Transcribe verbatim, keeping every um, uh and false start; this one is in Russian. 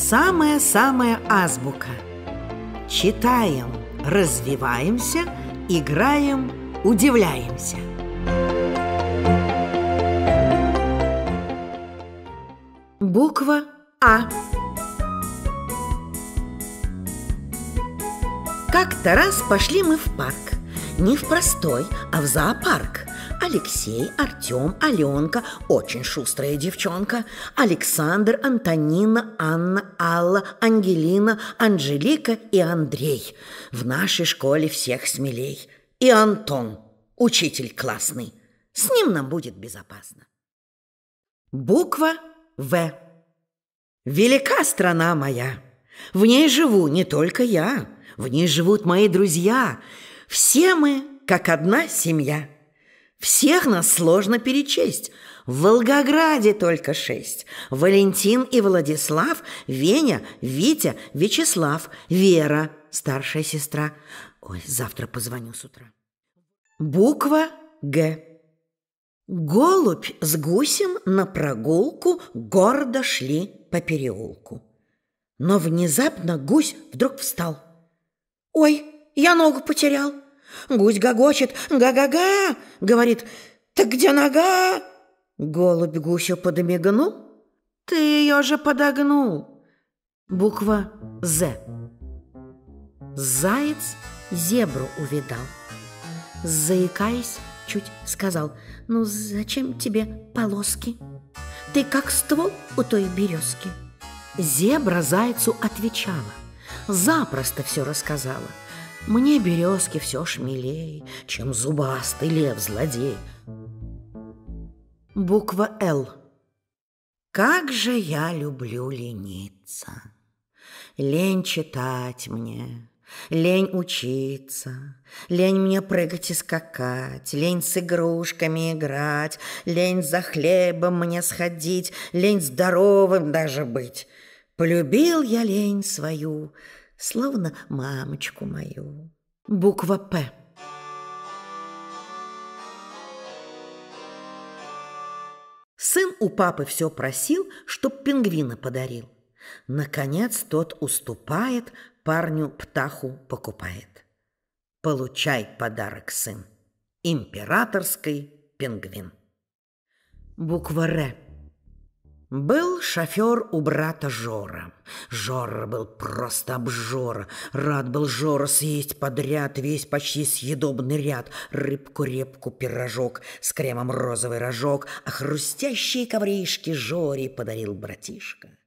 Самая-самая азбука. Читаем, развиваемся, играем, удивляемся. Буква А. Как-то раз пошли мы в парк. Не в простой, а в зоопарк. Алексей, Артем, Аленка, очень шустрая девчонка, Александр, Антонина, Анна, Алла, Ангелина, Анжелика и Андрей. В нашей школе всех смелей. И Антон, учитель классный. С ним нам будет безопасно. Буква В. Велика страна моя. В ней живу не только я. В ней живут мои друзья. Все мы, как одна семья. Всех нас сложно перечесть. В Волгограде только шесть. Валентин и Владислав, Веня, Витя, Вячеслав, Вера, старшая сестра. Ой, завтра позвоню с утра. Буква Г. Голубь с гусем на прогулку гордо шли по переулку. Но внезапно гусь вдруг встал. «Ой, я ногу потерял!» Гусь гогочет, га-га-га, говорит: «Так где нога?» Голубь гусю подмигнул: «Ты ее же подогнул». Буква З. Заяц зебру увидал. Заикаясь, чуть сказал: «Ну зачем тебе полоски? Ты как ствол у той березки». Зебра зайцу отвечала, запросто все рассказала: «Мне березки все ж милей, чем зубастый лев-злодей». Буква Л. Как же я люблю лениться. Лень читать мне, лень учиться, лень мне прыгать и скакать, лень с игрушками играть, лень за хлебом мне сходить, лень здоровым даже быть. Полюбил я лень свою, словно мамочку мою. Буква П. Сын у папы все просил, чтоб пингвина подарил. Наконец тот уступает, парню птаху покупает. Получай подарок, сын. Императорский пингвин. Буква Р. Был шофер у брата Жора. Жора был просто обжора. Рад был Жора съесть подряд весь почти съедобный ряд. Рыбку, репку, пирожок, с кремом розовый рожок, а хрустящие ковришки Жоре подарил братишка.